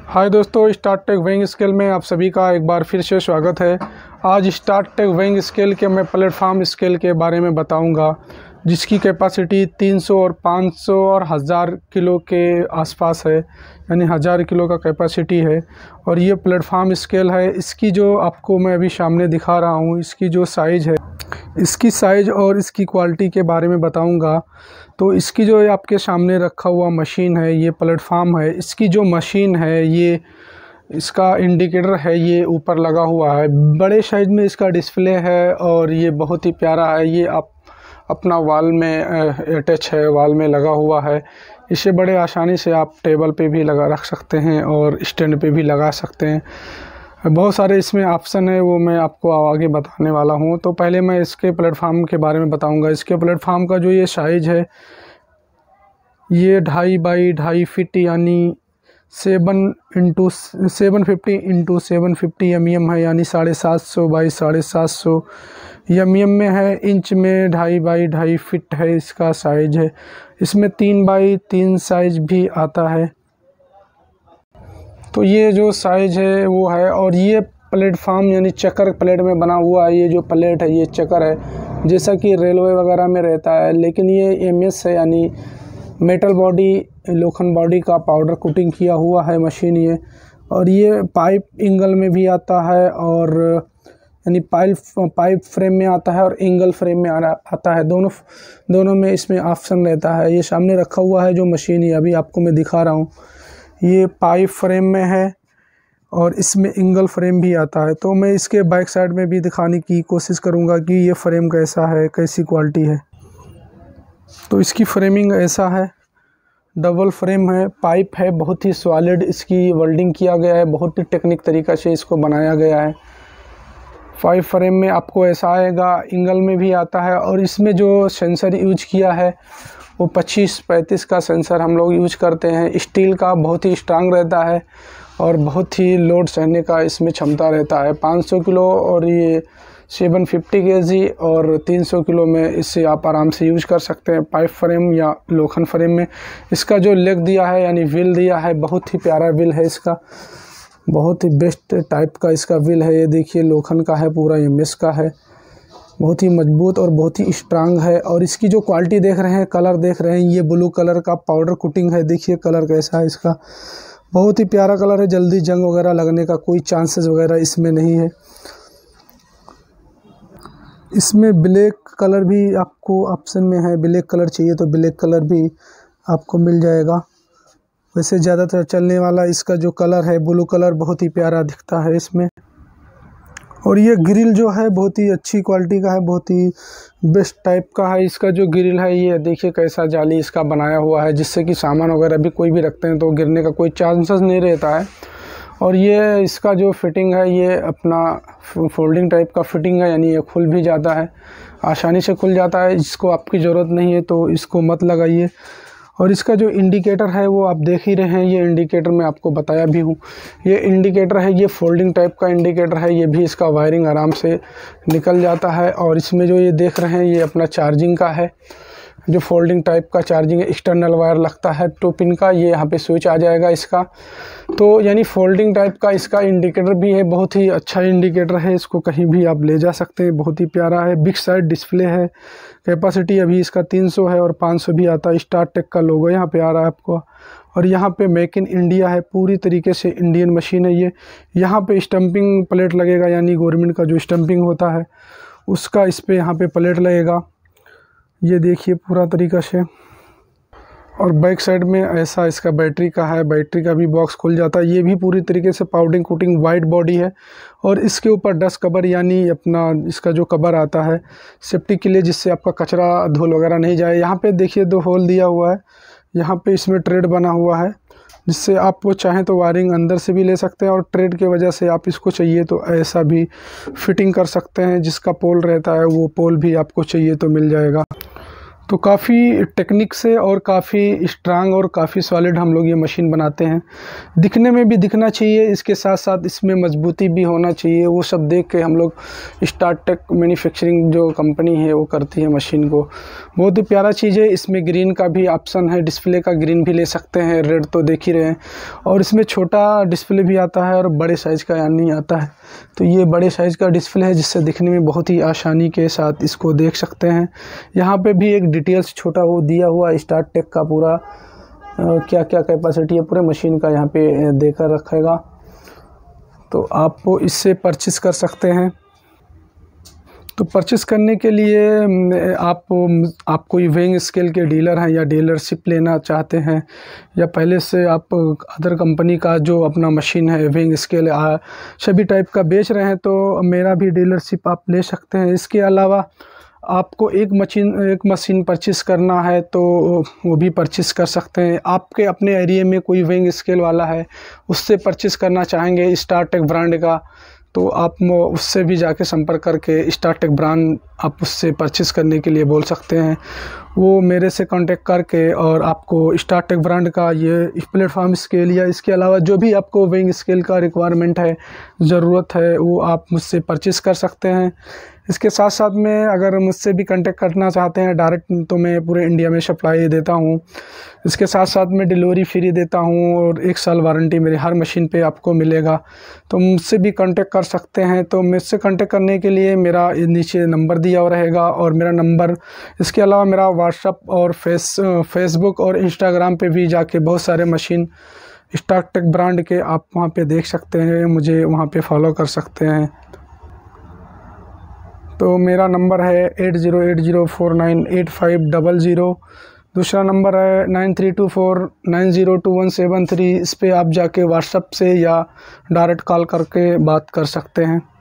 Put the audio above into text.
हाय दोस्तों, Startek weighing scale में आप सभी का एक बार फिर से स्वागत है। आज स्टार्टेक वेइंग स्केल के मैं प्लेटफॉर्म स्केल के बारे में बताऊंगा, जिसकी कैपेसिटी 300 और 500 और 1000 किलो के आसपास है, यानी 1000 किलो का कैपेसिटी है। और ये प्लेटफॉर्म स्केल है। इसकी जो आपको मैं अभी सामने दिखा रहा हूँ, इसकी जो साइज़ है, इसकी साइज़ और इसकी क्वालिटी के बारे में बताऊंगा। तो इसकी जो आपके सामने रखा हुआ मशीन है, ये प्लेटफॉर्म है। इसकी जो मशीन है, ये इसका इंडिकेटर है, ये ऊपर लगा हुआ है। बड़े साइज़ में इसका डिस्प्ले है और ये बहुत ही प्यारा है। ये आप अपना वॉल में अटैच है, वॉल में लगा हुआ है। इसे बड़े आसानी से आप टेबल पे भी लगा रख सकते हैं और स्टैंड पे भी लगा सकते हैं। बहुत सारे इसमें ऑप्शन है, वो मैं आपको आगे बताने वाला हूँ। तो पहले मैं इसके प्लेटफॉर्म के बारे में बताऊँगा। इसके प्लेटफॉर्म का जो ये साइज़ है, ये 2.5 बाई 2.5 फीट यानी 750 इंटू 750 mm है, यानी 750 बाई 750 mm में है। इंच में 2.5 बाई 2.5 फीट है इसका साइज़ है। इसमें 3 बाई 3 साइज़ भी आता है। तो ये जो साइज़ है वो है। और ये प्लेटफॉर्म यानी चक्कर प्लेट में बना हुआ है। ये जो प्लेट है, ये चक्कर है, जैसा कि रेलवे वगैरह में रहता है। लेकिन ये MS है, यानी मेटल बॉडी, लोखंड बॉडी का पाउडर कोटिंग किया हुआ है मशीन ये। और ये पाइप एंगल में भी आता है, और यानी पाइप फ्रेम में आता है और एंगल फ्रेम में आता है। दोनों में इसमें ऑप्शन रहता है। ये सामने रखा हुआ है जो मशीन, ये अभी आपको मैं दिखा रहा हूँ, ये पाइप फ्रेम में है और इसमें एंगल फ्रेम भी आता है। तो मैं इसके बैक साइड में भी दिखाने की कोशिश करूँगा कि ये फ्रेम कैसा है, कैसी क्वालिटी है। तो इसकी फ्रेमिंग ऐसा है, डबल फ्रेम है, पाइप है, बहुत ही सॉलिड इसकी वेल्डिंग किया गया है, बहुत ही टेक्निक तरीक़ा से इसको बनाया गया है। पाइप फ्रेम में आपको ऐसा आएगा, एंगल में भी आता है। और इसमें जो सेंसर यूज किया है वो 25-35 का सेंसर हम लोग यूज करते हैं। स्टील का बहुत ही स्ट्रांग रहता है और बहुत ही लोड सहने का इसमें क्षमता रहता है। 500 किलो और ये 750 kg और 300 किलो में इससे आप आराम से यूज कर सकते हैं, पाइप फ्रेम या लोखंड फ्रेम में। इसका जो लेग दिया है, यानी व्हील दिया है, बहुत ही प्यारा व्हील है इसका, बहुत ही बेस्ट टाइप का इसका व्हील है। ये देखिए, लोखंड का है, पूरा MS का है, बहुत ही मजबूत और बहुत ही स्ट्रांग है। और इसकी जो क्वालिटी देख रहे हैं, कलर देख रहे हैं, ये ब्लू कलर का पाउडर कोटिंग है। देखिए कलर कैसा है इसका, बहुत ही प्यारा कलर है। जल्दी जंग वगैरह लगने का कोई चांसेस वगैरह इसमें नहीं है। इसमें ब्लैक कलर भी आपको ऑप्शन में है, ब्लैक कलर चाहिए तो ब्लैक कलर भी आपको मिल जाएगा। वैसे ज़्यादातर चलने वाला इसका जो कलर है, ब्लू कलर, बहुत ही प्यारा दिखता है इसमें। और ये ग्रिल जो है बहुत ही अच्छी क्वालिटी का है, बहुत ही बेस्ट टाइप का है। इसका जो ग्रिल है, ये देखिए कैसा जाली इसका बनाया हुआ है, जिससे कि सामान वगैरह भी कोई भी रखते हैं तो गिरने का कोई चांसेस नहीं रहता है। और ये इसका जो फिटिंग है, ये अपना फोल्डिंग टाइप का फिटिंग है, यानी ये खुल भी जाता है, आसानी से खुल जाता है। इसको आपकी ज़रूरत नहीं है तो इसको मत लगाइए। और इसका जो इंडिकेटर है वो आप देख ही रहे हैं, ये इंडिकेटर मैं आपको बताया भी हूँ। ये इंडिकेटर है, ये फोल्डिंग टाइप का इंडिकेटर है। ये भी इसका वायरिंग आराम से निकल जाता है। और इसमें जो ये देख रहे हैं, ये अपना चार्जिंग का है, जो फोल्डिंग टाइप का चार्जिंग है। एक्सटर्नल वायर लगता है 2 पिन का, ये यहाँ पे स्विच आ जाएगा इसका। तो यानी फोल्डिंग टाइप का इसका इंडिकेटर भी है, बहुत ही अच्छा इंडिकेटर है। इसको कहीं भी आप ले जा सकते हैं, बहुत ही प्यारा है। बिग साइज डिस्प्ले है। कैपेसिटी अभी इसका 300 है और 500 भी आता है। स्टार्टेक का लोगो यहाँ पे आ रहा है आपको। और यहाँ पे मेक इन इंडिया है, पूरी तरीके से इंडियन मशीन है ये। यहाँ पे स्टम्पिंग प्लेट लगेगा, यानी गवर्नमेंट का जो स्टम्पिंग होता है उसका इस पर यहाँ पे प्लेट लगेगा। ये देखिए पूरा तरीका से। और बैक साइड में ऐसा इसका बैटरी का है, बैटरी का भी बॉक्स खुल जाता है। ये भी पूरी तरीके से पाउडरिंग कोटिंग वाइट बॉडी है। और इसके ऊपर डस्ट कवर, यानी अपना इसका जो कवर आता है सेफ्टी के लिए, जिससे आपका कचरा धूल वगैरह नहीं जाए। यहाँ पे देखिए 2 होल दिया हुआ है, यहाँ पे इसमें ट्रेड बना हुआ है, जिससे आप वो चाहें तो वायरिंग अंदर से भी ले सकते हैं। और ट्रेड की वजह से आप इसको चाहिए तो ऐसा भी फिटिंग कर सकते हैं। जिसका पोल रहता है वो पोल भी आपको चाहिए तो मिल जाएगा। तो काफ़ी टेक्निक से और काफ़ी स्ट्रांग और काफ़ी सॉलिड हम लोग ये मशीन बनाते हैं। दिखने में भी दिखना चाहिए, इसके साथ साथ इसमें मजबूती भी होना चाहिए। वो सब देख के हम लोग स्टारटेक मैन्युफैक्चरिंग जो कंपनी है वो करती है मशीन को। बहुत ही प्यारा चीज़ है। इसमें ग्रीन का भी ऑप्शन है, डिस्प्ले का ग्रीन भी ले सकते हैं, रेड तो देख ही रहे हैं। और इसमें छोटा डिस्प्ले भी आता है और बड़े साइज़ का यानी आता है। तो ये बड़े साइज़ का डिस्प्ले है जिससे दिखने में बहुत ही आसानी के साथ इसको देख सकते हैं। यहाँ पे भी एक डिटेल्स छोटा वो दिया हुआ स्टारटेक का पूरा क्या क्या कैपेसिटी है पूरे मशीन का यहाँ पे देकर रखेगा। तो आप इससे परचेस कर सकते हैं। तो परचेस करने के लिए आप कोई वेइंग स्केल के डीलर हैं या डीलरशिप लेना चाहते हैं या पहले से आप अदर कंपनी का जो अपना मशीन है वेइंग स्केल सभी टाइप का बेच रहे हैं तो मेरा भी डीलरशिप आप ले सकते हैं। इसके अलावा आपको एक मशीन परचेस करना है तो वो भी परचेस कर सकते हैं। आपके अपने एरिया में कोई वेइंग स्केल वाला है, उससे परचेस करना चाहेंगे स्टारटेक ब्रांड का, तो आप उससे भी जाके संपर्क करके स्टारटेक ब्रांड आप उससे परचेस करने के लिए बोल सकते हैं। वो मेरे से कांटेक्ट करके और आपको स्टारटेक ब्रांड का ये प्लेटफॉर्म स्केल या इसके अलावा जो भी आपको वेइंग स्केल का रिक्वायरमेंट है, ज़रूरत है, वो आप मुझसे परचेस कर सकते हैं। इसके साथ साथ में अगर मुझसे भी कांटेक्ट करना चाहते हैं डायरेक्ट तो मैं पूरे इंडिया में सप्लाई देता हूँ। इसके साथ साथ में डिलीवरी फ्री देता हूँ और 1 साल वारंटी मेरी हर मशीन पे आपको मिलेगा। तो मुझसे भी कांटेक्ट कर सकते हैं। तो मुझसे कांटेक्ट करने के लिए मेरा नीचे नंबर दिया हुआ रहेगा और मेरा नंबर, इसके अलावा मेरा व्हाट्सअप और फेसबुक और इंस्टाग्राम पे भी जाके बहुत सारे मशीन स्टारटेक ब्रांड के आप वहाँ पे देख सकते हैं, मुझे वहाँ पे फॉलो कर सकते हैं। तो मेरा नंबर है 8080498500। दूसरा नंबर है 9324902173। इस पे आप जाके व्हाट्सएप से या डायरेक्ट कॉल करके बात कर सकते हैं।